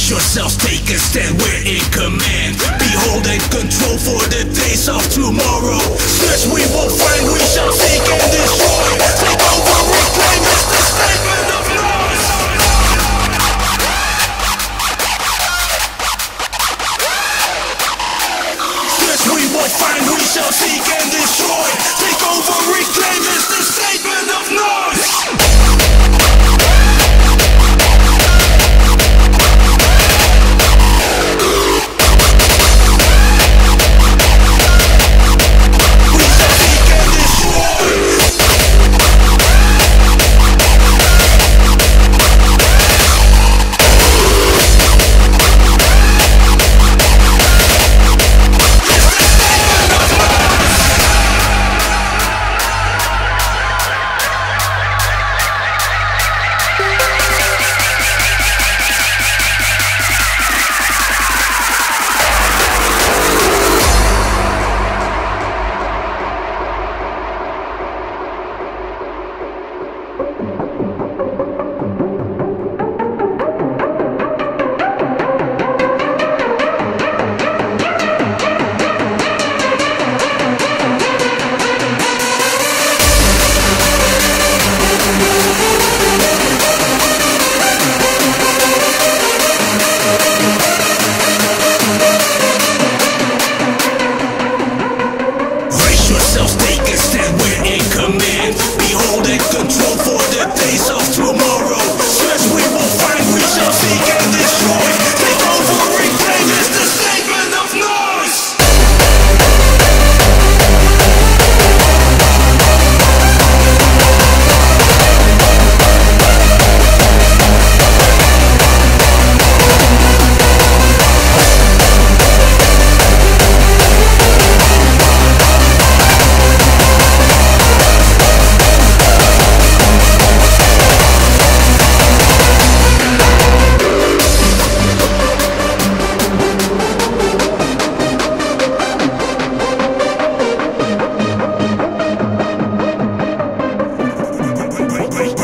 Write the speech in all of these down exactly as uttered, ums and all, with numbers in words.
Brace yourselves, take a stand, we're in command. Behold and control for the days of tomorrow. Search we will find, we shall seek and destroy. Take over, reclaim, it's the statement of laws. Search we will find, we shall seek and destroy. Take over, reclaim, it's the statement of laws.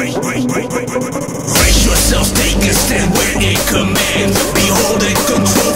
Brace yourselves, take a stand, we're in command. Behold and control